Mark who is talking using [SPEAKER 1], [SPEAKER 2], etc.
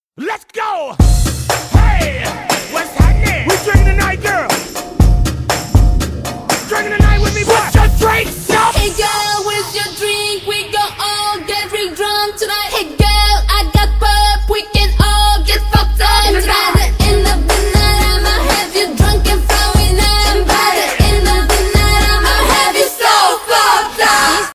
[SPEAKER 1] Let's go! Hey! What's happening? We drinking tonight, girl! Drinking tonight with me, boy! Put your drinks up!
[SPEAKER 2] Hey girl, where's your drink? We gon' all get drunk tonight.